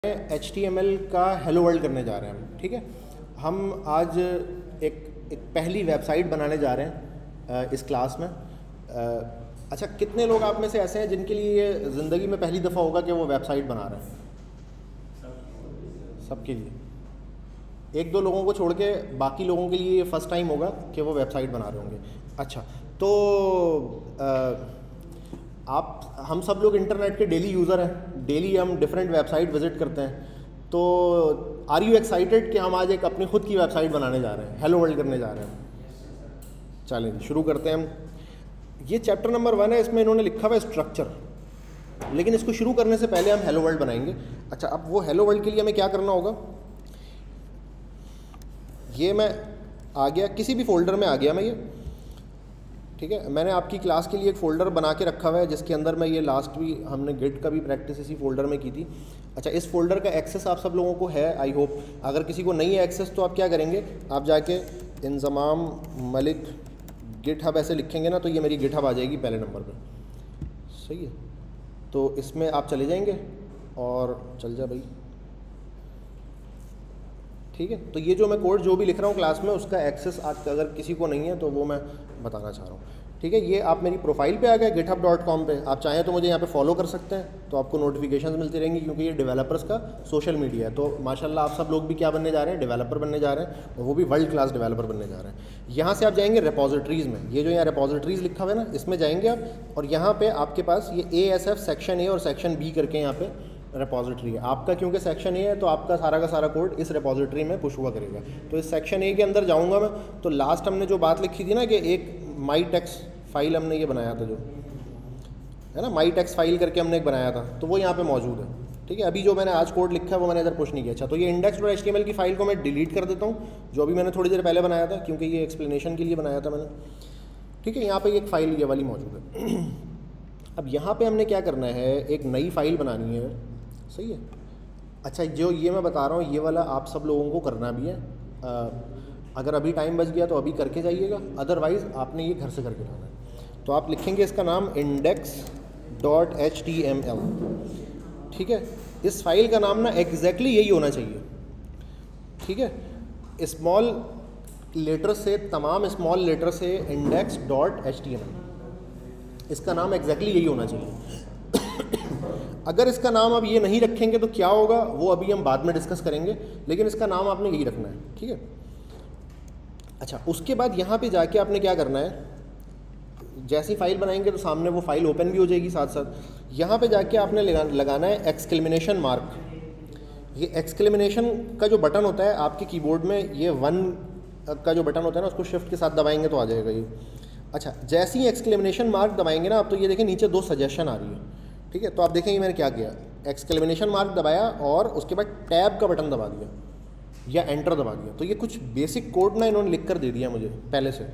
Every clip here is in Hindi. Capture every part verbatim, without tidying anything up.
एच टी एम एल का हेलो वर्ल्ड करने जा रहे हैं हम। ठीक है, हम आज एक एक पहली वेबसाइट बनाने जा रहे हैं इस क्लास में। अच्छा, कितने लोग आप में से ऐसे हैं जिनके लिए ज़िंदगी में पहली दफ़ा होगा कि वो वेबसाइट बना रहे हैं? सबके लिए। एक दो लोगों को छोड़ के बाकी लोगों के लिए ये फ़र्स्ट टाइम होगा कि वो वेबसाइट बना रहे होंगे। अच्छा, तो आ, आप हम सब लोग इंटरनेट के डेली यूज़र हैं, डेली हम डिफरेंट वेबसाइट विज़िट करते हैं। तो आर यू एक्साइटेड कि हम आज एक अपनी खुद की वेबसाइट बनाने जा रहे हैं, हेलो वर्ल्ड करने जा रहे हैं? चलें शुरू करते हैं हम। ये चैप्टर नंबर वन है, इसमें इन्होंने लिखा हुआ है स्ट्रक्चर, लेकिन इसको शुरू करने से पहले हम हेलो वर्ल्ड बनाएंगे। अच्छा, अब वो हेलो वर्ल्ड के लिए हमें क्या करना होगा? ये मैं आ गया, किसी भी फोल्डर में आ गया मैं, ये ठीक है। मैंने आपकी क्लास के लिए एक फ़ोल्डर बना के रखा हुआ है जिसके अंदर मैं ये लास्ट भी हमने गिट का भी प्रैक्टिस इसी फोल्डर में की थी। अच्छा, इस फोल्डर का एक्सेस आप सब लोगों को है आई होप। अगर किसी को नहीं है एक्सेस तो आप क्या करेंगे, आप जाके इंज़माम मलिक गिट हब ऐसे लिखेंगे ना, तो ये मेरी गिट हब आ जाएगी पहले नंबर पर। सही है, तो इसमें आप चले जाएंगे और चल जा भाई। ठीक है, तो ये जो मैं कोड जो भी लिख रहा हूँ क्लास में, उसका एक्सेस आप अगर किसी को नहीं है तो वो मैं बताना चाह रहा हूँ। ठीक है, ये आप मेरी प्रोफाइल पे आ गए गिटहब डॉट कॉम पे। आप चाहें तो मुझे यहाँ पे फॉलो कर सकते हैं, तो आपको नोटिफिकेशंस मिलती रहेंगी, क्योंकि ये डेवलपर्स का सोशल मीडिया है। तो माशाल्लाह आप सब लोग भी क्या बनने जा रहे हैं, डेवलपर बनने जा रहे हैं, और वो भी वर्ल्ड क्लास डेवलपर बनने जा रहे हैं। यहाँ से आप जाएंगे रेपोजिटरीज़ में, ये जो यहाँ रेपोजिटरीज़ लिखा हुआ है ना, इसमें जाएंगे आप, और यहाँ पर आपके पास ये A S F section A और सेक्शन बी करके यहाँ पे रेपोजिटरी है आपका। क्योंकि सेक्शन ए है तो आपका सारा का सारा कोड इस रेपोजिटरी में पुश हुआ करेगा। तो इस सेक्शन ए के अंदर जाऊंगा मैं, तो लास्ट हमने जो बात लिखी थी ना कि एक माई टेक्स फाइल हमने ये बनाया था, जो है ना माई टेक्स फाइल करके हमने एक बनाया था, तो वो यहाँ पे मौजूद है। ठीक है, अभी जो मैंने आज कोड लिखा है वो मैंने इधर पुश नहीं किया। अच्छा, तो ये index dot H T M L की फाइल को मैं डिलीट कर देता हूँ, जो अभी मैंने थोड़ी देर पहले बनाया था, क्योंकि ये एक्सप्लेनेशन के लिए बनाया था मैंने। ठीक है, यहाँ पर एक फ़ाइल ये वाली मौजूद है। अब यहाँ पर हमने क्या करना है, एक नई फ़ाइल बनानी है। सही है। अच्छा, जो ये मैं बता रहा हूँ ये वाला आप सब लोगों को करना भी है। आ, अगर अभी टाइम बच गया तो अभी करके जाइएगा, अदरवाइज़ आपने ये घर से करके जाना है। तो आप लिखेंगे इसका नाम index dot H T M L. ठीक है, इस फाइल का नाम ना एग्जैक्टली यही होना चाहिए। ठीक है, स्मॉल लेटर से, तमाम स्मॉल लेटर से index dot H T M L, इसका नाम एग्जैक्टली यही होना चाहिए। अगर इसका नाम आप ये नहीं रखेंगे तो क्या होगा, वो अभी हम बाद में डिस्कस करेंगे, लेकिन इसका नाम आपने यही रखना है। ठीक है। अच्छा, उसके बाद यहाँ पे जाके आपने क्या करना है, जैसी फाइल बनाएंगे तो सामने वो फाइल ओपन भी हो जाएगी साथ साथ। यहाँ पे जाके आपने लगा, लगाना है एक्सक्लेमेशन मार्क। ये एक्सक्लेमेशन का जो बटन होता है आपके कीबोर्ड में, ये वन का जो बटन होता है ना, उसको शिफ्ट के साथ दबाएंगे तो आ जाएगा ये। अच्छा, जैसे ही एक्सक्लेमेशन मार्क दबाएंगे ना आप, तो ये देखें नीचे दो सजेशन आ रही है। ठीक है, तो आप देखेंगे मैंने क्या किया, एक्सक्लेमेशन मार्क दबाया और उसके बाद टैब का बटन दबा दिया या एंटर दबा दिया। तो ये कुछ बेसिक कोड ना इन्होंने लिख कर दे दिया मुझे पहले से।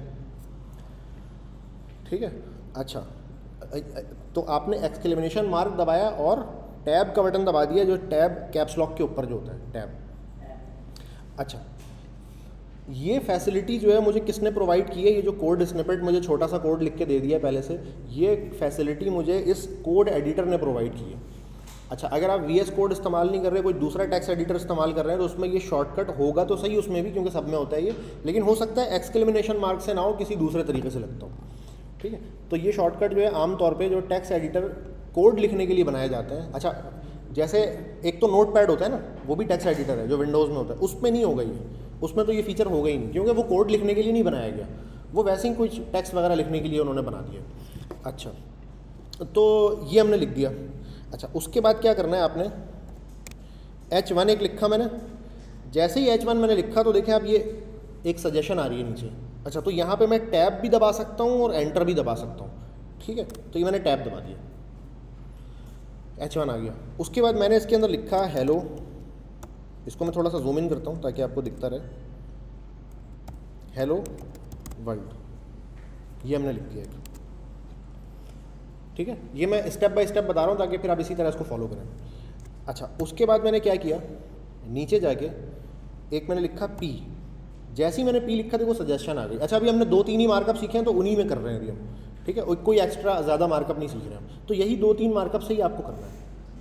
ठीक है। अच्छा, तो आपने एक्सक्लेमेशन मार्क दबाया और टैब का बटन दबा दिया, जो टैब कैप्स लॉक के ऊपर जो होता है, टैब। अच्छा, ये फैसिलिटी जो है मुझे किसने प्रोवाइड की है, ये जो कोड स्निपेट मुझे छोटा सा कोड लिख के दे दिया पहले से, ये फैसिलिटी मुझे इस कोड एडिटर ने प्रोवाइड की है। अच्छा, अगर आप वी एस कोड इस्तेमाल नहीं कर रहे, कोई दूसरा टेक्स्ट एडिटर इस्तेमाल कर रहे हैं, तो उसमें ये शॉर्टकट होगा तो सही उसमें भी, क्योंकि सब में होता है ये, लेकिन हो सकता है एक्सक्लेमेशन मार्क से ना हो, किसी दूसरे तरीके से लगता हो। ठीक है, तो ये शॉर्टकट जो है आमतौर पर जो टेक्स्ट एडिटर कोड लिखने के लिए बनाए जाते हैं। अच्छा, जैसे एक तो नोट पैड होता है ना, वो भी टेक्स्ट एडिटर है जो विंडोज़ में होता है, उसमें नहीं होगा ये, उसमें तो ये फीचर होगा ही नहीं, क्योंकि वो कोड लिखने के लिए नहीं बनाया गया, वो वैसे ही कुछ टेक्स्ट वगैरह लिखने के लिए उन्होंने बना दिया। अच्छा, तो ये हमने लिख दिया। अच्छा, उसके बाद क्या करना है आपने, एच वन एक लिखा मैंने, जैसे ही एच वन मैंने लिखा तो देखें आप ये एक सजेशन आ रही है नीचे। अच्छा, तो यहाँ पे मैं टैब भी दबा सकता हूँ और एंटर भी दबा सकता हूँ। ठीक है, तो ये मैंने टैब दबा दिया, एच वन आ गया। उसके बाद मैंने इसके अंदर लिखा हेलो, इसको मैं थोड़ा सा जूम इन करता हूँ ताकि आपको दिखता रहे, हेलो वर्ल्ड, ये हमने लिख दिया एक। ठीक है, ये मैं स्टेप बाय स्टेप बता रहा हूँ ताकि फिर आप इसी तरह इसको फॉलो करें। अच्छा, उसके बाद मैंने क्या किया, नीचे जाके एक मैंने लिखा पी। जैसे ही मैंने पी लिखा देखो सजेशन आ गई। अच्छा, अभी हमने दो तीन ही मार्कअप सीखे हैं तो उन्हीं में कर रहे हैं अभी हम। ठीक है, कोई एक्स्ट्रा ज़्यादा मार्कअप नहीं सीख रहे हैं, तो यही दो तीन मार्कअप से ही आपको करना है।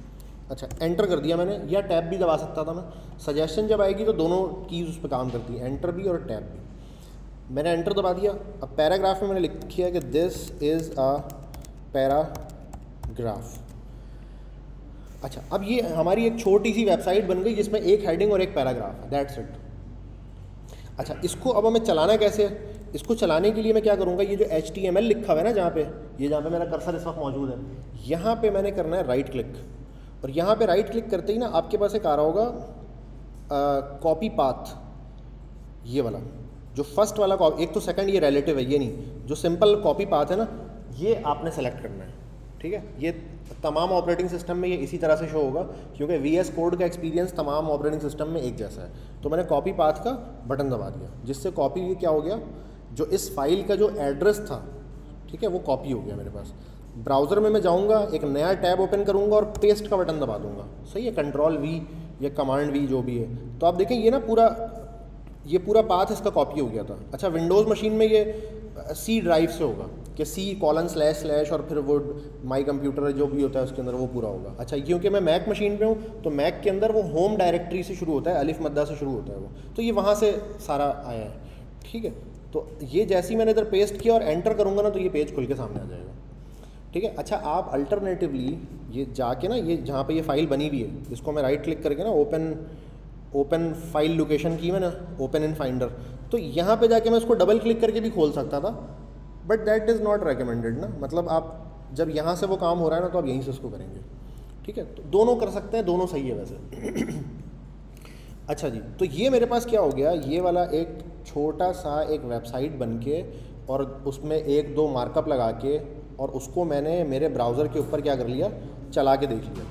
अच्छा एंटर कर दिया मैंने, या टैब भी दबा सकता था मैं। सजेशन जब आएगी तो दोनों कीज़ उस पर काम करती है, एंटर भी और टैब भी। मैंने एंटर दबा दिया। अब पैराग्राफ में मैंने लिखा कि दिस इज़ अ पैराग्राफ। अच्छा, अब ये हमारी एक छोटी सी वेबसाइट बन गई जिसमें एक हेडिंग और एक पैराग्राफ है, दैट्स इट। अच्छा, इसको अब हमें चलाना कैसे है? इसको चलाने के लिए मैं क्या करूँगा, ये जो एच टी एम एल लिखा हुआ है ना जहाँ पे, ये जहाँ पे मेरा कर्सर इस वक्त मौजूद है, यहाँ पे मैंने करना है राइट क्लिक, और यहाँ पे राइट क्लिक करते ही ना आपके पास एक आ रहा होगा कॉपी पाथ, ये वाला जो फर्स्ट वाला कॉपी, एक तो सेकंड ये रिलेटिव है, ये नहीं, जो सिंपल कॉपी पाथ है ना, ये आपने सेलेक्ट करना है। ठीक है, ये तमाम ऑपरेटिंग सिस्टम में ये इसी तरह से शो होगा, क्योंकि वी एस कोड का एक्सपीरियंस तमाम ऑपरेटिंग सिस्टम में एक जैसा है। तो मैंने कॉपी पाथ का बटन दबा दिया, जिससे कॉपी क्या हो गया, जो इस फाइल का जो एड्रेस था, ठीक है, वो कॉपी हो गया मेरे पास। ब्राउज़र में मैं जाऊंगा, एक नया टैब ओपन करूंगा और पेस्ट का बटन दबा दूंगा, सही है, कंट्रोल वी या कमांड वी जो भी है। तो आप देखें ये ना पूरा ये पूरा पाथ इसका कॉपी हो गया था। अच्छा, विंडोज़ मशीन में ये सी ड्राइव से होगा कि सी कॉलन स्लैश स्लैश और फिर वो माई कंप्यूटर जो भी होता है उसके अंदर वो पूरा होगा। अच्छा, क्योंकि मैं मैक मशीन पे हूँ तो मैक के अंदर वो होम डायरेक्टरी से शुरू होता है, अलिफ मद्दा से शुरू होता है वो, तो ये वहाँ से सारा आया है। ठीक है, तो ये जैसे ही मैंने इधर पेस्ट किया और एंटर करूँगा ना तो ये पेज खुल के सामने आ जाएगा। ठीक है, अच्छा आप अल्टरनेटिवली ये जाके ना, ये जहाँ पे ये फाइल बनी हुई है, इसको मैं राइट क्लिक करके ना ओपन ओपन फाइल लोकेशन की मैंने, ओपन इन फाइंडर, तो यहाँ पे जाके मैं इसको डबल क्लिक करके भी खोल सकता था, but that is not recommended ना। मतलब आप जब यहाँ से वो काम हो रहा है ना तो आप यहीं से उसको करेंगे। ठीक है, तो दोनों कर सकते हैं, दोनों सही है वैसे। अच्छा जी, तो ये मेरे पास क्या हो गया, ये वाला एक छोटा सा एक वेबसाइट बन के और उसमें एक दो मार्कअप लगा के और उसको मैंने मेरे ब्राउज़र के ऊपर क्या कर लिया, चला के देख लिया।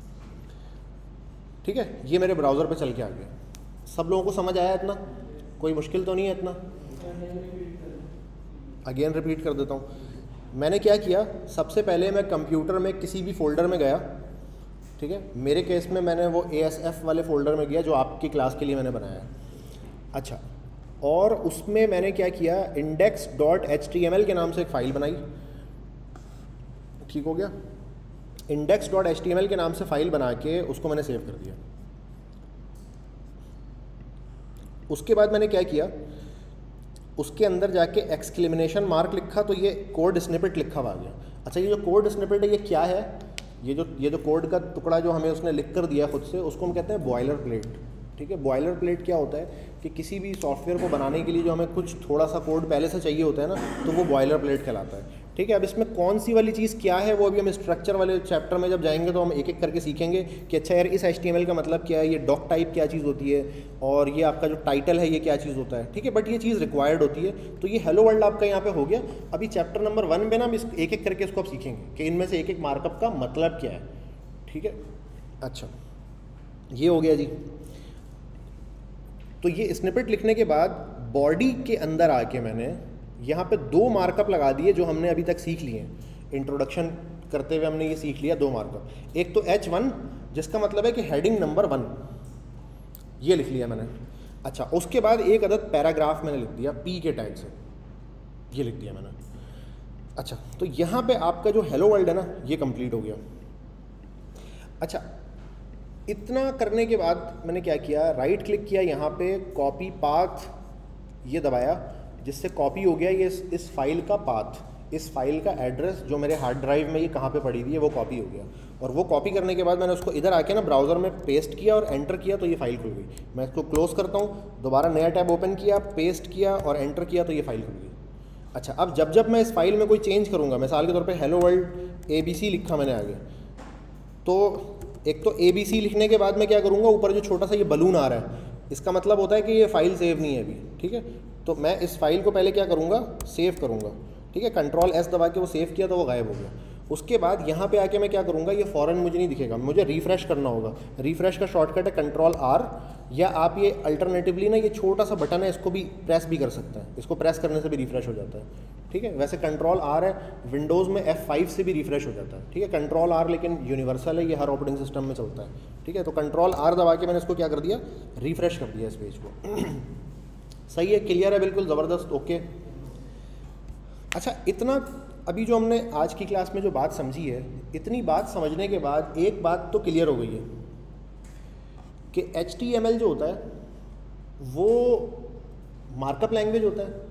ठीक है, ये मेरे ब्राउज़र पे चल के आ गया। सब लोगों को समझ आया इतना? कोई मुश्किल तो नहीं है इतना? अगेन रिपीट कर देता हूँ। मैंने क्या किया, सबसे पहले मैं कंप्यूटर में किसी भी फ़ोल्डर में गया। ठीक है, मेरे केस में मैंने वो ए एस एफ वाले फ़ोल्डर में गया जो आपकी क्लास के लिए मैंने बनाया है। अच्छा, और उसमें मैंने क्या किया, index dot H T M L के नाम से एक फ़ाइल बनाई। ठीक हो गया, index dot H T M L के नाम से फ़ाइल बना के उसको मैंने सेव कर दिया। उसके बाद मैंने क्या किया, उसके अंदर जाके एक्सक्लेमेशन मार्क लिखा तो ये कोड स्निपेट लिखा हुआ आ गया। अच्छा, ये जो कोड स्निपेट है ये क्या है, ये जो ये जो कोड का टुकड़ा जो हमें उसने लिख कर दिया खुद से, उसको हम कहते हैं बॉयलर प्लेट। ठीक है, बॉयलर प्लेट क्या होता है कि किसी भी सॉफ्टवेयर को बनाने के लिए जो हमें कुछ थोड़ा सा कोड पहले से चाहिए होता है ना, तो वो बॉयलर प्लेट कहलाता है। ठीक है, अब इसमें कौन सी वाली चीज़ क्या है वो अभी हम स्ट्रक्चर वाले चैप्टर में जब जाएंगे तो हम एक एक करके सीखेंगे कि अच्छा यार इस एच टी एम एल का मतलब क्या है, ये डॉक टाइप क्या चीज़ होती है, और ये आपका जो टाइटल है ये क्या चीज़ होता है। ठीक है, बट ये चीज़ रिक्वायर्ड होती है। तो ये हेलो वर्ल्ड आपका यहाँ पे हो गया। अभी चैप्टर नंबर वन में ना हम एक एक करके इसको आप सीखेंगे कि इनमें से एक एक मार्कअप का मतलब क्या है। ठीक है, अच्छा ये हो गया जी। तो ये स्निपेट लिखने के बाद बॉडी के अंदर आके मैंने यहाँ पे दो मार्कअप लगा दिए जो हमने अभी तक सीख लिए हैं। इंट्रोडक्शन करते हुए हमने ये सीख लिया दो मार्कअप। एक तो एच वन जिसका मतलब है कि हेडिंग नंबर वन, ये लिख लिया मैंने। अच्छा, उसके बाद एक अदद पैराग्राफ मैंने लिख दिया पी के टैग से, ये लिख दिया मैंने। अच्छा, तो यहाँ पे आपका जो हेलो वर्ल्ड है ना ये कंप्लीट हो गया। अच्छा, इतना करने के बाद मैंने क्या किया, राइट क्लिक किया, यहाँ पे कॉपी पाथ ये दबाया, जिससे कॉपी हो गया ये इस, इस फाइल का पाथ, इस फाइल का एड्रेस जो मेरे हार्ड ड्राइव में ये कहाँ पे पड़ी हुई है वो कॉपी हो गया। और वो कॉपी करने के बाद मैंने उसको इधर आके ना ब्राउज़र में पेस्ट किया और एंटर किया तो ये फाइल खुल गई। मैं इसको क्लोज़ करता हूँ, दोबारा नया टैब ओपन किया, पेस्ट किया और एंटर किया तो ये फाइल खुल गई। अच्छा, अब जब जब मैं इस फाइल में कोई चेंज करूँगा, मिसाल के तौर पर hello world A B C लिखा मैंने आगे, तो एक तो ए बी सी लिखने के बाद मैं क्या करूँगा, ऊपर जो छोटा सा ये बलून आ रहा है इसका मतलब होता है कि ये फाइल सेव नहीं है अभी। ठीक है, तो मैं इस फाइल को पहले क्या करूँगा, सेव करूँगा। ठीक है, कंट्रोल एस दबा के वो सेव किया तो वो गायब हो गया। उसके बाद यहाँ पे आके मैं क्या करूँगा, ये फ़ौरन मुझे नहीं दिखेगा, मुझे रिफ़्रेश करना होगा। रिफ़्रेश का शॉर्टकट है कंट्रोल आर, या आप ये अल्टरनेटिवली ना ये छोटा सा बटन है इसको भी प्रेस भी कर सकते हैं, इसको प्रेस करने से भी रिफ़्रेश हो जाता है। ठीक है, वैसे कंट्रोल आर है, विंडोज़ में एफ फाइव से भी रिफ़्रेश हो जाता है। ठीक है, कंट्रोल आर लेकिन यूनिवर्सल है, ये हर ऑपरेटिंग सिस्टम में चलता है। ठीक है, तो कंट्रोल आर दबा के मैंने इसको क्या कर दिया, रिफ़्रेश कर दिया इस पेज को। सही है, क्लियर है, बिल्कुल ज़बरदस्त, ओके। अच्छा, इतना अभी जो हमने आज की क्लास में जो बात समझी है, इतनी बात समझने के बाद एक बात तो क्लियर हो गई है कि एच टी एम एल जो होता है वो मार्कअप लैंग्वेज होता है।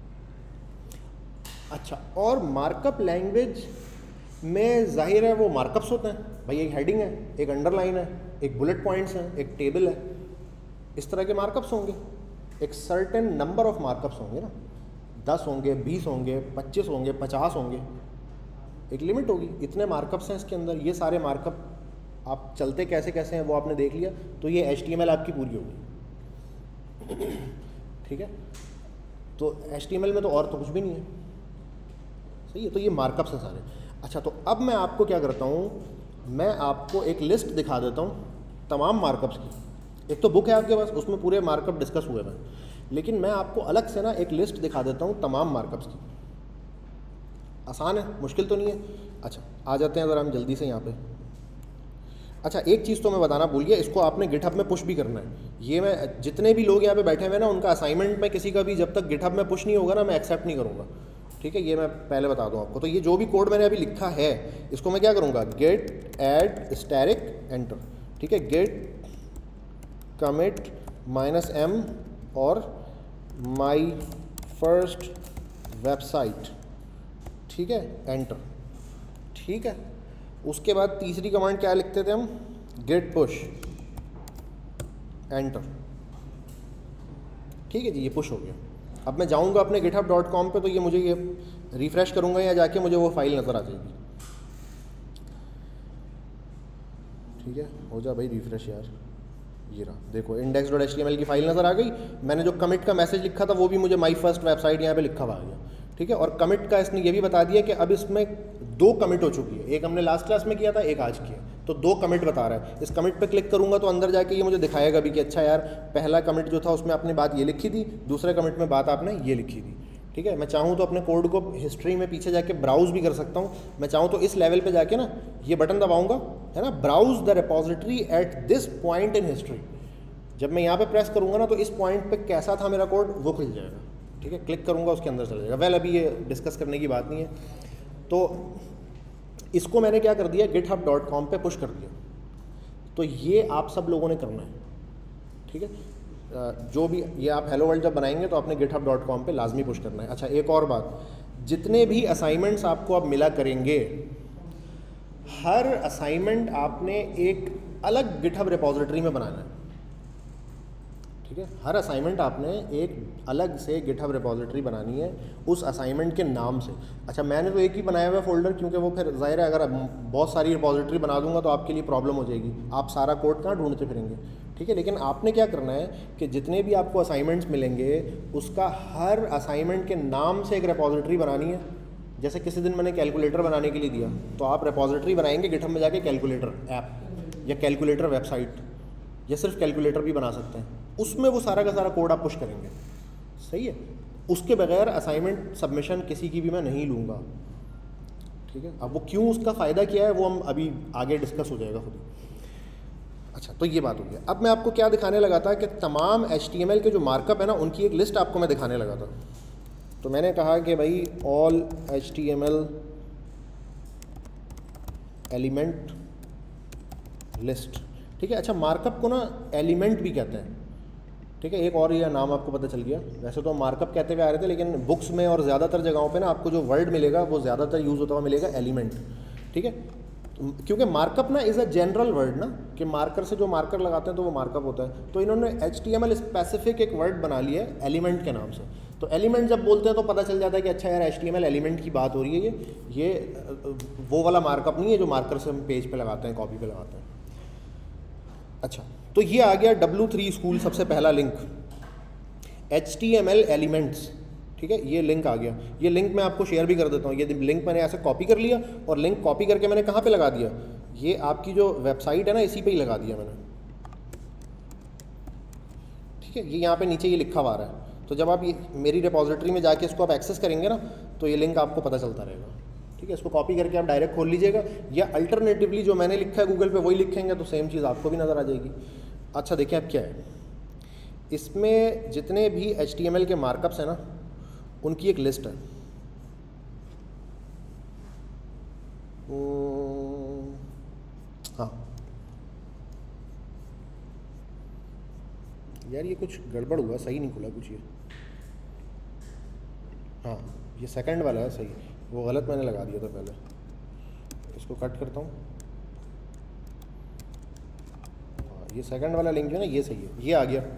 अच्छा, और मार्कअप लैंग्वेज में जाहिर है वो मार्कअप्स होते हैं भाई, एक हेडिंग है, एक अंडरलाइन है, एक बुलेट पॉइंट्स हैं, एक टेबल है, इस तरह के मार्कअप्स होंगे। एक सर्टेन नंबर ऑफ मार्कअप्स होंगे ना, दस होंगे, बीस होंगे, पच्चीस होंगे, पचास होंगे, एक लिमिट होगी, इतने मार्कअप्स हैं इसके अंदर। ये सारे मार्कअप आप चलते कैसे कैसे हैं वो आपने देख लिया, तो ये एच टी एम एल आपकी पूरी होगी। ठीक है, तो एच टी एम एल में तो और तो कुछ भी नहीं है, सही है। तो ये मार्कअप्स हैं सारे। अच्छा, तो अब मैं आपको क्या करता हूँ, मैं आपको एक लिस्ट दिखा देता हूँ तमाम मार्कअप्स की। एक तो बुक है आपके पास, उसमें पूरे मार्कअप डिस्कस हुए हैं, लेकिन मैं आपको अलग से ना एक लिस्ट दिखा देता हूँ तमाम मार्कअप्स की। आसान है, मुश्किल तो नहीं है। अच्छा, आ जाते हैं ज़रा हम जल्दी से यहाँ पे। अच्छा, एक चीज़ तो मैं बताना भूल गया, इसको आपने गिटहब में पुश भी करना है। ये मैं जितने भी लोग यहाँ पे बैठे हुए हैं ना, उनका असाइनमेंट में किसी का भी जब तक गिटहब में पुश नहीं होगा ना, मैं एक्सेप्ट नहीं करूँगा। ठीक है, ये मैं पहले बता दूँ आपको। तो ये जो भी कोड मैंने अभी लिखा है, इसको मैं क्या करूँगा, गेट ऐड स्टैटिक एंटर। ठीक है, गेट कमिट माइनस एम और माई फर्स्ट वेबसाइट। ठीक है, एंटर। ठीक है, उसके बाद तीसरी कमांड क्या लिखते थे हम, गेट पुश एंटर। ठीक है जी, ये पुश हो गया। अब मैं जाऊंगा अपने गिटहब डॉट कॉम पे, तो ये मुझे ये रिफ्रेश करूंगा या जाके मुझे वो फाइल नज़र आ जाएगी। ठीक है, हो जा भाई रिफ्रेश यार, ये रहा, देखो index dot H T M L की फाइल नज़र आ गई। मैंने जो कमिट का मैसेज लिखा था वो भी मुझे माई फर्स्ट वेबसाइट यहाँ पे लिखा हुआ आ गया। ठीक है, और कमिट का इसने ये भी बता दिया कि अब इसमें दो कमिट हो चुकी है, एक हमने लास्ट क्लास में किया था, एक आज किया, तो दो कमिट बता रहा है। इस कमिट पे क्लिक करूंगा तो अंदर जाके ये मुझे दिखाएगा भी कि अच्छा यार, पहला कमिट जो था उसमें आपने बात ये लिखी थी, दूसरे कमिट में बात आपने ये लिखी थी। ठीक है, मैं चाहूँ तो अपने कोड को हिस्ट्री में पीछे जाके ब्राउज भी कर सकता हूँ। मैं चाहूँ तो इस लेवल पे जाके ना ये बटन दबाऊंगा, है ना, browse the repository at this point in history. जब मैं यहाँ पे प्रेस करूँगा ना, तो इस पॉइंट पे कैसा था मेरा कोड वो खुल जाएगा। ठीक है, क्लिक करूँगा उसके अंदर चला जाएगा। वेल, अभी ये डिस्कस करने की बात नहीं है। तो इसको मैंने क्या कर दिया, गिटहब डॉट कॉम पे पुश कर दिया। तो ये आप सब लोगों ने करना है। ठीक है, जो भी ये आप हेलो वर्ल्ड जब बनाएंगे तो आपने गिटहब डॉट कॉम पे लाजमी पुश करना है। अच्छा, एक और बात, जितने भी असाइनमेंट्स आपको अब मिला करेंगे, हर असाइनमेंट आपने एक अलग गिटहब रिपोजिटरी में बनाना है। ठीक है, हर असाइनमेंट आपने एक अलग से गिटहब रिपोजिटरी बनानी है उस असाइनमेंट के नाम से। अच्छा, मैंने तो एक ही बनाया हुआ है फोल्डर, क्योंकि वो फिर जाहिर है अगर बहुत सारी रिपोजिटरी बना दूंगा तो आपके लिए प्रॉब्लम हो जाएगी, आप सारा कोड कहाँ ढूंढते फिरेंगे। ठीक है, लेकिन आपने क्या करना है कि जितने भी आपको असाइनमेंट्स मिलेंगे उसका हर असाइनमेंट के नाम से एक रिपोजिटरी बनानी है। जैसे किसी दिन मैंने कैलकुलेटर बनाने के लिए दिया, तो आप रिपोजिटरी बनाएंगे गिटहब में जाके, कैलकुलेटर ऐप या कैलकुलेटर वेबसाइट या सिर्फ कैलकुलेटर भी बना सकते हैं, उसमें वो सारा का सारा कोड आप पुश करेंगे। सही है, उसके बगैर असाइनमेंट सबमिशन किसी की भी मैं नहीं लूँगा। ठीक है, अब वो क्यों, उसका फ़ायदा क्या है, वो हम अभी आगे डिस्कस हो जाएगा खुद ही। अच्छा, तो ये बात हो गई। अब मैं आपको क्या दिखाने लगा था कि तमाम एच टी एम एल के जो मार्कअप है ना, उनकी एक लिस्ट आपको मैं दिखाने लगा था। तो मैंने कहा कि भाई all H T M L element list. ठीक है, अच्छा, मार्कअप को ना एलिमेंट भी कहते हैं। ठीक है, एक और ये नाम आपको पता चल गया। वैसे तो मार्कअप कहते हुए आ रहे थे, लेकिन बुक्स में और ज़्यादातर जगहों पे ना आपको जो वर्ड मिलेगा वो ज़्यादातर यूज़ होता हुआ मिलेगा एलिमेंट। ठीक है, क्योंकि मार्कअप ना इज़ अ जनरल वर्ड ना, कि मार्कर से जो मार्कर लगाते हैं तो वो मार्कअप होता है। तो इन्होंने H T M L specific एक वर्ड बना लिया है एलिमेंट के नाम से। तो एलिमेंट जब बोलते हैं तो पता चल जाता है कि अच्छा यार, H T M L element की बात हो रही है। ये ये वो वाला मार्कअप नहीं है जो मार्कर से हम पेज पे लगाते हैं, कॉपी पे लगाते हैं। अच्छा, तो ये आ गया डब्ल्यू थ्री स्कूल, सबसे पहला link H T M L elements. ठीक है, ये लिंक आ गया। ये लिंक मैं आपको शेयर भी कर देता हूँ। ये लिंक मैंने ऐसे कॉपी कर लिया और लिंक कॉपी करके मैंने कहाँ पे लगा दिया, ये आपकी जो वेबसाइट है ना, इसी पे ही लगा दिया मैंने। ठीक है, ये यहाँ पे नीचे ये लिखा हुआ आ रहा है। तो जब आप ये मेरी रिपोजिटरी में जाके इसको आप एक्सेस करेंगे ना, तो ये लिंक आपको पता चलता रहेगा। ठीक है, इसको कॉपी करके आप डायरेक्ट खोल लीजिएगा, या अल्टरनेटिवली जो मैंने लिखा है गूगल पे वही लिखेंगे तो सेम चीज़ आपको भी नज़र आ जाएगी। अच्छा, देखिए अब क्या है, इसमें जितने भी एच टी एम एल के मार्कअप्स हैं ना, उनकी एक लिस्ट है। हाँ यार ये कुछ गड़बड़ हुआ, सही नहीं खुला कुछ ये। हाँ ये सेकंड वाला है सही, वो गलत मैंने लगा दिया था पहले। इसको कट करता हूँ। हाँ ये सेकंड वाला लिंक जो है ना ये सही है, ये आ गया।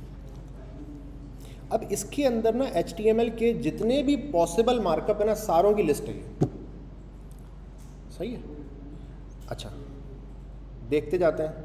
अब इसके अंदर ना एच टी एम एल के जितने भी पॉसिबल मार्कअप है ना सारों की लिस्ट है ये, सही है। अच्छा देखते जाते हैं।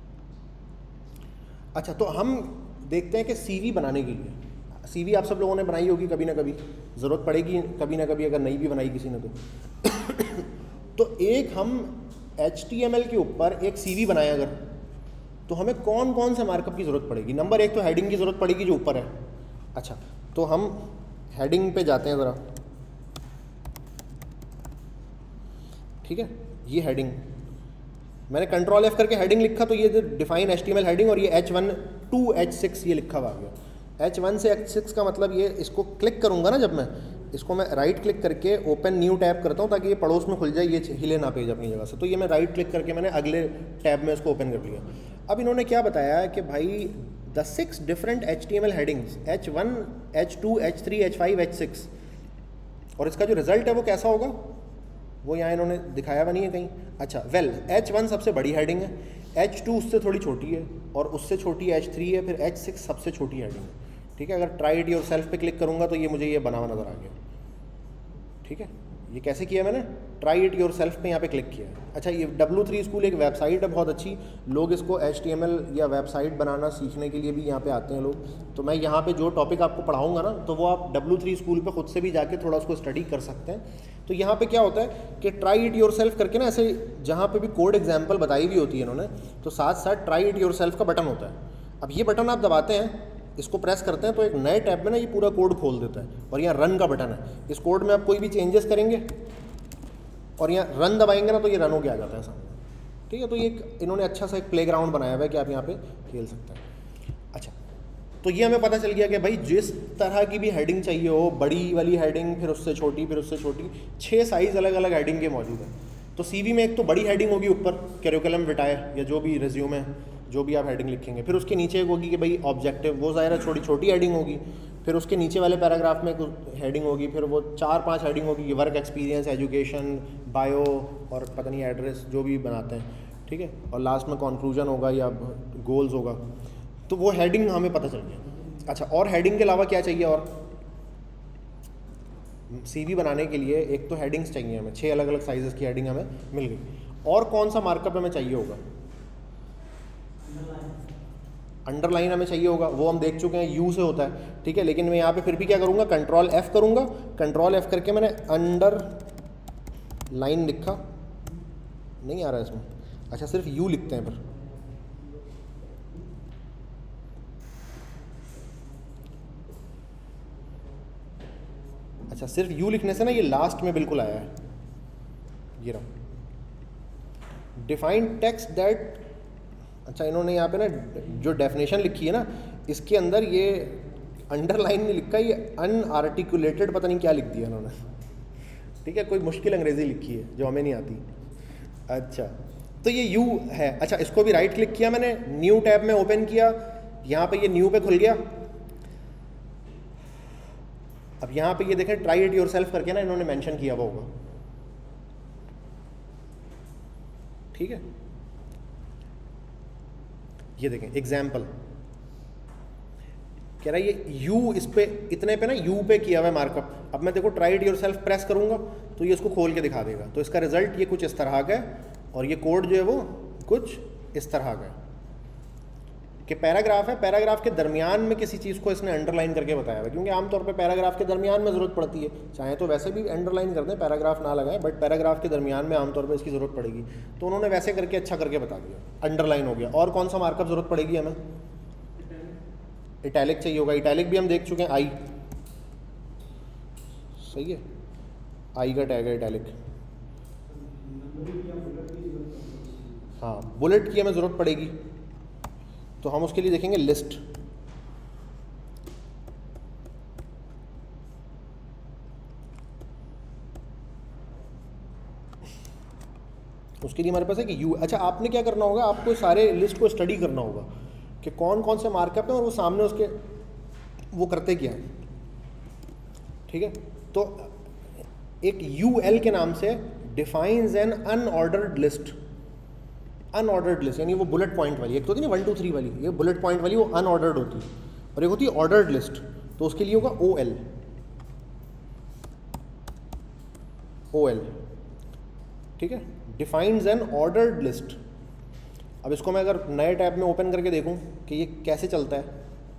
अच्छा तो हम देखते हैं कि सीवी बनाने के लिए, सीवी आप सब लोगों ने बनाई होगी कभी ना कभी, ज़रूरत पड़ेगी कभी ना कभी, अगर नहीं भी बनाई किसी ने तो तो एक हम एच टी एम एल के ऊपर एक सीवी बनाए अगर, तो हमें कौन कौन से मार्कअप की ज़रूरत पड़ेगी। नंबर एक तो हेडिंग की ज़रूरत पड़ेगी जो ऊपर है। अच्छा तो हम हेडिंग पे जाते हैं ज़रा, ठीक है। ये हेडिंग मैंने कंट्रोल एफ करके हेडिंग लिखा, तो ये जो define H T M L heading, और ये H one two H six ये लिखा हुआ आ गया। एच वन से एच सिक्स का मतलब ये, इसको क्लिक करूँगा ना जब मैं, इसको मैं राइट क्लिक करके ओपन न्यू टैब करता हूँ ताकि ये पड़ोस में खुल जाए, ये हिले ना पेज अपनी जगह से। तो ये मैं राइट क्लिक करके मैंने अगले टैब में इसको ओपन कर लिया। अब इन्होंने क्या बताया कि भाई the six different H T M L headings, H one, H two, H three, H five, H six, और इसका जो रिजल्ट है वो कैसा होगा वो यहाँ इन्होंने दिखाया हुआ नहीं है कहीं। अच्छा वेल एच वन सबसे बड़ी हेडिंग है, एच टू उससे थोड़ी छोटी है, और उससे छोटी एच थ्री है, फिर एच सिक्स सबसे छोटी हेडिंग है, ठीक है। अगर ट्राई इट योर सेल्फ पे क्लिक करूँगा तो ये मुझे ये बना हुआ नज़र आ गया, ठीक है। ये कैसे किया मैंने, ट्राई इट योर सेल्फ पे यहाँ पे क्लिक किया है। अच्छा ये डब्ल्यू थ्री स्कूल एक वेबसाइट है बहुत अच्छी, लोग इसको एच टी एम एल या वेबसाइट बनाना सीखने के लिए भी यहाँ पे आते हैं लोग। तो मैं यहाँ पे जो टॉपिक आपको पढ़ाऊँगा ना, तो वो आप डब्ल्यू थ्री स्कूल पे खुद से भी जाके थोड़ा उसको स्टडी कर सकते हैं। तो यहाँ पे क्या होता है कि ट्राई इट योर सेल्फ करके ना, ऐसे जहाँ पे भी कोड एग्जाम्पल बताई हुई होती है इन्होंने, तो साथ साथ ट्राई इट योर सेल्फ का बटन होता है। अब ये बटन आप दबाते हैं, इसको प्रेस करते हैं, तो एक नए टैब में ना ये पूरा कोड खोल देता है, और यहाँ रन का बटन है। इस कोड में आप कोई भी चेंजेस करेंगे और यहाँ रन दबाएंगे ना, तो ये रन हो के आ जाता है सामने, ठीक है। तो ये एक इन्होंने अच्छा सा एक प्लेग्राउंड बनाया हुआ है कि आप यहाँ पे खेल सकते हैं। अच्छा तो ये हमें पता चल गया कि भाई जिस तरह की भी हेडिंग चाहिए हो, बड़ी वाली हेडिंग, फिर उससे छोटी, फिर उससे छोटी, छः साइज़ अलग अलग हेडिंग के मौजूद हैं। तो सीवी में एक तो बड़ी हेडिंग होगी ऊपर, करिकुलम विटाए या जो भी रिज्यूम है, जो भी आप हेडिंग लिखेंगे। फिर उसके नीचे एक होगी कि भाई ऑब्जेक्टिव, वो ज़ाहिर है छोटी छोटी हेडिंग होगी। फिर उसके नीचे वाले पैराग्राफ में एक हेडिंग होगी, फिर वो चार पांच हेडिंग होगी, वर्क एक्सपीरियंस, एजुकेशन, बायो, और पता नहीं एड्रेस, जो भी बनाते हैं, ठीक है। और लास्ट में कंक्लूजन होगा या गोल्स होगा। तो वो हेडिंग हमें पता चल गया। अच्छा और हेडिंग के अलावा क्या चाहिए, और सीवी बनाने के लिए एक तो हेडिंग्स चाहिए हमें, छः अलग अलग साइजेस की हेडिंग हमें मिल गई। और कौन सा मार्कअप हमें चाहिए होगा, अंडरलाइन हमें चाहिए होगा, वो हम देख चुके हैं, यू से होता है, ठीक है। लेकिन मैं यहाँ पे फिर भी क्या करूँगा, कंट्रोल एफ करूँगा, कंट्रोल एफ करके मैंने अंडर लाइन लिखा, नहीं आ रहा है इसमें। अच्छा सिर्फ यू लिखते हैं फिर, अच्छा सिर्फ यू लिखने से ना ये लास्ट में बिल्कुल आया है, ये रहा डिफाइन टेक्स्ट दैट। अच्छा इन्होंने यहाँ पे ना जो डेफिनेशन लिखी है ना, इसके अंदर ये अंडरलाइन नहीं लिखा, ये अनआर्टिकुलेटेड पता नहीं क्या लिख दिया इन्होंने, ठीक है। कोई मुश्किल अंग्रेज़ी लिखी है जो हमें नहीं आती। अच्छा तो ये यू है। अच्छा इसको भी राइट क्लिक किया मैंने, न्यू टैब में ओपन किया, यहाँ पे ये न्यू पे खुल गया। अब यहाँ पे ये देखें ट्राई इट योर सेल्फ करके ना इन्होंने मेंशन किया हुआ होगा, ठीक है। ये देखें एग्जाम्पल कह रहा है ये यू, इस पे इतने पे ना यू पे किया हुआ है मार्कअप। अब मैं देखो try it yourself press करूंगा तो ये इसको खोल के दिखा देगा। तो इसका रिजल्ट ये कुछ इस तरह का है, और ये कोड जो है वो कुछ इस तरह का है कि पैराग्राफ है, पैराग्राफ के दरमियान में किसी चीज़ को इसने अंडरलाइन करके बताया हुआ है, क्योंकि आमतौर पे पैराग्राफ के दरमियान में ज़रूरत पड़ती है। चाहे तो वैसे भी अंडरलाइन कर दें, पैराग्राफ ना लगाएं, बट पैराग्राफ के दरमियान में आमतौर पे इसकी ज़रूरत पड़ेगी। तो उन्होंने वैसे करके अच्छा करके बता दिया, अंडरलाइन हो गया। और कौन सा मार्कअप ज़रूरत पड़ेगी हमें, इटैलिक चाहिए होगा। इटैलिक भी हम देख चुके हैं, आई सही है, आई का टैग है इटैलिक। हाँ बुलेट की हमें ज़रूरत पड़ेगी, तो हम उसके लिए देखेंगे लिस्ट। उसके लिए हमारे पास है कि यू। अच्छा, आपने क्या करना होगा, आपको सारे लिस्ट को स्टडी करना होगा कि कौन कौन से मार्कअप हैं और वो सामने उसके वो करते क्या हैं। ठीक है, तो एक यू एल के नाम से defines an unordered list. Unordered list यानी वो बुलेट पॉइंट वाली, एक तो होती है ना वन टू थ्री वाली, ये बुलेट पॉइंट वाली वो अनऑर्डर्ड होती है, और एक होती है ऑर्डर्ड लिस्ट, तो उसके लिए होगा ओ एल। ओ एल, ठीक है, डिफाइंस एन ऑर्डर्ड लिस्ट। अब इसको मैं अगर नए टैब में ओपन करके देखूं कि ये कैसे चलता है,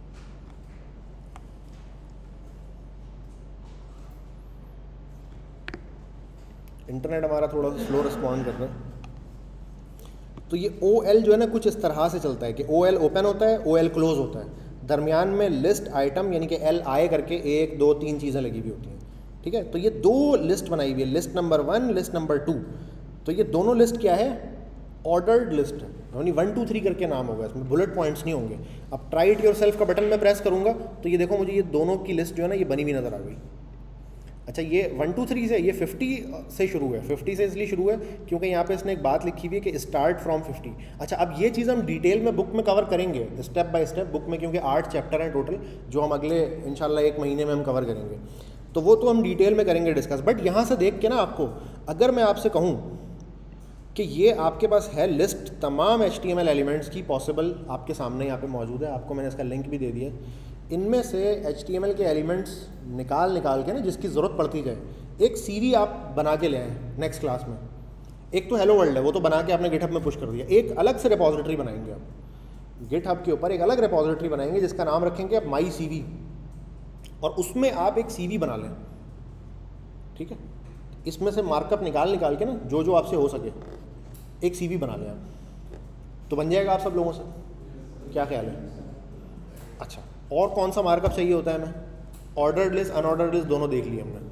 इंटरनेट हमारा थोड़ा स्लो रिस्पॉन्ड कर रहा है। तो ये ओ एल जो है ना कुछ इस तरह से चलता है कि ओ एल ओपन होता है, ओ एल क्लोज होता है, दरमियान में लिस्ट आइटम यानी कि एल आई करके एक दो तीन चीज़ें लगी हुई होती हैं। ठीक है, तो ये दो लिस्ट बनाई हुई है, list number one, list number two. तो ये दोनों लिस्ट क्या है, ऑर्डर्ड लिस्ट है, यानी वन टू थ्री करके नाम होगा, इसमें बुलेट पॉइंट्स नहीं होंगे। अब ट्राई इट योरसेल्फ का बटन मैं प्रेस करूँगा तो ये देखो मुझे ये दोनों की लिस्ट जो है ना ये बनी हुई नज़र आ गई। अच्छा, ये वन टू थ्री से, ये फिफ्टी से शुरू है, फिफ्टी से इसलिए शुरू है क्योंकि यहाँ पे इसने एक बात लिखी हुई है कि स्टार्ट फ्रॉम फिफ्टी। अच्छा, अब ये चीज़ हम डिटेल में बुक में कवर करेंगे स्टेप बाय स्टेप बुक में, क्योंकि आठ चैप्टर हैं टोटल जो हम अगले इंशाल्लाह एक महीने में हम कवर करेंगे, तो वो तो हम डिटेल में करेंगे डिस्कस। बट यहाँ से देख के ना आपको, अगर मैं आपसे कहूँ कि ये आपके पास है लिस्ट तमाम H T M L elements की पॉसिबल, आपके सामने यहाँ पे मौजूद है, आपको मैंने इसका लिंक भी दे दिया है। इनमें से एच टी एम एल के एलिमेंट्स निकाल निकाल के ना जिसकी ज़रूरत पड़ती जाए, एक सीवी आप बना के ले आए नेक्स्ट क्लास में। एक तो हेलो वर्ल्ड है, वो तो बना के आपने गिटहब में पुश कर दिया। एक अलग से रिपोजिटरी बनाएंगे आप गिटहब के ऊपर, एक अलग रिपोजिटरी बनाएंगे जिसका नाम रखेंगे आप माई सीवी, और उसमें आप एक सीवी बना लें। ठीक है, इसमें से मार्कअप निकाल निकाल के ना जो जो आपसे हो सके एक सीवी बना लें आप, तो बन जाएगा आप सब लोगों से। क्या ख्याल है? अच्छा, और कौन सा मार्कअप चाहिए होता है हमें? ऑर्डर्ड लिस्ट, अनऑर्डर्ड लिस्ट दोनों देख लिए हमने।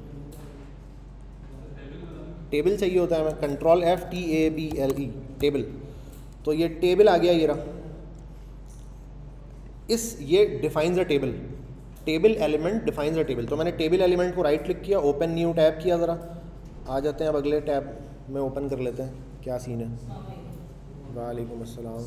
टेबल चाहिए होता है हमें, control F T A B L E, table. तो ये टेबल आ गया, ये रहा, इस ये defines a table, table element defines a table. तो मैंने टेबल एलिमेंट को राइट क्लिक किया, ओपन न्यू टैब किया, ज़रा आ जाते हैं अब अगले टैब में ओपन कर लेते हैं, क्या सीन है। वालेकुम अस्सलाम।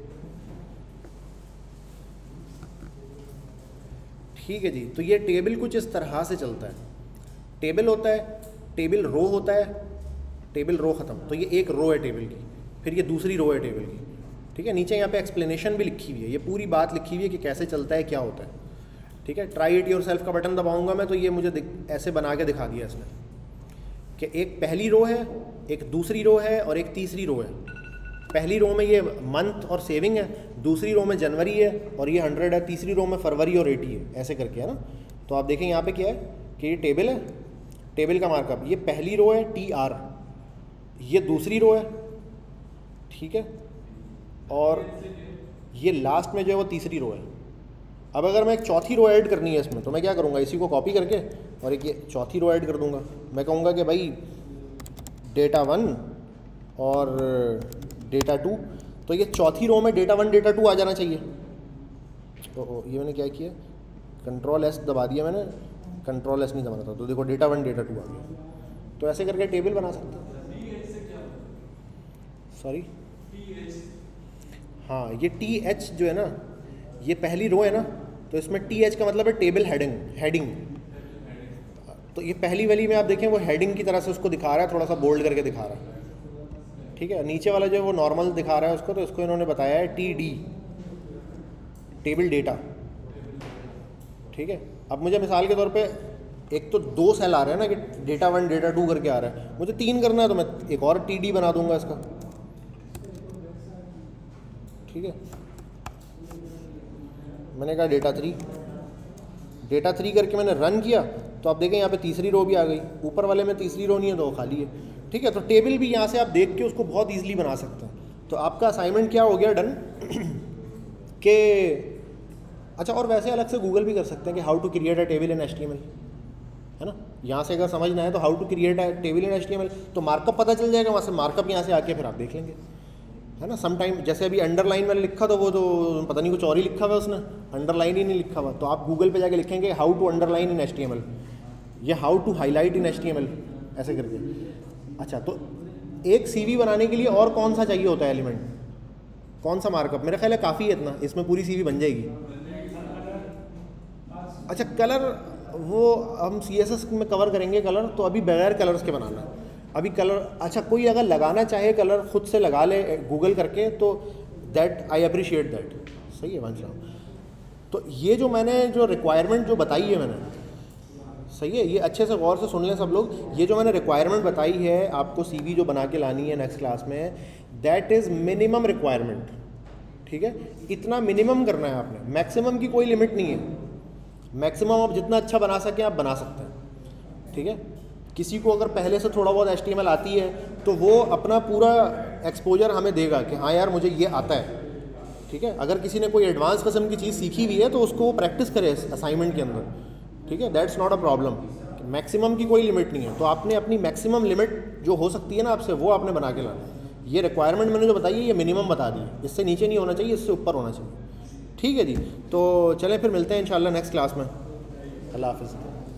ठीक है जी, तो ये टेबल कुछ इस तरह से चलता है। टेबल होता है, टेबल रो होता है, टेबल रो ख़त्म, तो ये एक रो है टेबल की, फिर ये दूसरी रो है टेबल की। ठीक है, नीचे यहाँ पे एक्सप्लेनेशन भी लिखी हुई है, ये पूरी बात लिखी हुई है कि कैसे चलता है, क्या होता है। ठीक है, ट्राई इट योरसेल्फ का बटन दबाऊंगा मैं तो ये मुझे ऐसे बना के दिखा दिया इसने कि एक पहली रो है, एक दूसरी रो है और एक तीसरी रो है। पहली रो में ये मंथ और सेविंग है, दूसरी रो में जनवरी है और ये हंड्रेड है, तीसरी रो में फरवरी और एटी है, ऐसे करके है ना। तो आप देखें यहाँ पे क्या है कि ये टेबल है, टेबल का मार्कअप, ये पहली रो है टी आर, ये दूसरी रो है, ठीक है, और ये लास्ट में जो है वो तीसरी रो है। अब अगर मैं एक चौथी रो ऐड करनी है इसमें तो मैं क्या करूँगा, इसी को कॉपी करके और एक ये चौथी रो ऐड कर दूँगा। मैं कहूँगा कि भाई डेटा वन और डेटा टू, तो ये चौथी रो में डेटा वन डेटा टू आ जाना चाहिए। तो ये मैंने क्या किया, कंट्रोल एस दबा दिया मैंने, कंट्रोल एस नहीं दबाना था, तो देखो डेटा वन डेटा टू आ गया। तो ऐसे करके टेबल बना सकते हैं। सॉरी, हाँ, ये टी एच जो है ना, ये पहली रो है ना, तो इसमें टी एच का मतलब है टेबल हेडिंग, हेडिंग। तो ये पहली वाली में आप देखें वो हेडिंग की तरह से उसको दिखा रहा है, थोड़ा सा बोल्ड करके दिखा रहा है। ठीक है, नीचे वाला जो है वो नॉर्मल दिखा रहा है उसको, तो इसको इन्होंने बताया है टी डी, टेबल डेटा। ठीक है, अब मुझे मिसाल के तौर पे एक तो दो सेल आ रहे हैं ना कि डेटा वन डेटा टू करके आ रहा है, मुझे तीन करना है तो मैं एक और टी डी बना दूंगा इसका। ठीक है, मैंने कहा डेटा थ्री, डेटा थ्री करके मैंने रन किया तो आप देखें यहाँ पे तीसरी रो भी आ गई, ऊपर वाले में तीसरी रो नहीं है तो वो खाली है। ठीक है, तो टेबल भी यहाँ से आप देख के उसको बहुत ईजिली बना सकते हैं। तो आपका असाइनमेंट क्या हो गया डन के। अच्छा, और वैसे अलग से गूगल भी कर सकते हैं कि how to create a table in HTML, है ना। यहाँ से अगर समझना है तो how to create a table in HTML, तो मार्कअप पता चल जाएगा, वहाँ से मार्कअप यहाँ से आके फिर आप देख लेंगे, है ना। सम टाइम जैसे अभी अंडरलाइन मैंने लिखा तो वो तो पता नहीं कुछ और ही लिखा हुआ उसने, अंडरलाइन ही नहीं लिखा हुआ। तो आप गूगल पे जाके लिखेंगे how to underline in HTML या how to highlight in HTML, ऐसे करके। अच्छा, तो एक सीवी बनाने के लिए और कौन सा चाहिए होता है एलिमेंट, कौन सा मार्कअप? मेरा ख्याल है काफ़ी है इतना, इसमें पूरी सीवी बन जाएगी। अच्छा कलर वो हम सी एस एस में कवर करेंगे कलर, तो अभी बगैर कलर्स के बनाना है अभी कलर। अच्छा कोई अगर लगाना चाहे कलर खुद से लगा ले गूगल करके, तो दैट आई अप्रिशिएट दैट। सही है वंश राम। तो ये जो मैंने जो रिक्वायरमेंट जो बताई है मैंने, सही है, ये अच्छे से गौर से सुन लें सब लोग। ये जो मैंने रिक्वायरमेंट बताई है आपको सीवी जो बना के लानी है नेक्स्ट क्लास में, दैट इज़ मिनिमम रिक्वायरमेंट। ठीक है, इतना मिनिमम करना है आपने, मैक्सिमम की कोई लिमिट नहीं है। मैक्सिमम आप जितना अच्छा बना सकें आप बना सकते हैं। ठीक है, किसी को अगर पहले से थोड़ा बहुत एच टी एम एल आती है तो वो अपना पूरा एक्सपोजर हमें देगा कि हाँ यार मुझे ये आता है। ठीक है, अगर किसी ने कोई एडवांस किस्म की चीज़ सीखी हुई है तो उसको प्रैक्टिस करे असाइनमेंट के अंदर। ठीक है, that's not a problem. Maximum की कोई लिमिट नहीं है, तो आपने अपनी मैक्सिमम लिमिट जो हो सकती है ना आपसे, वो आपने बना के लाना है। ये रिक्वायरमेंट मैंने जो बताई है ये मिनिमम बता दी, इससे नीचे नहीं होना चाहिए, इससे ऊपर होना चाहिए। ठीक है जी, तो चलें फिर मिलते हैं इंशाल्लाह नेक्स्ट क्लास में। अल्लाह हाफ़िज़।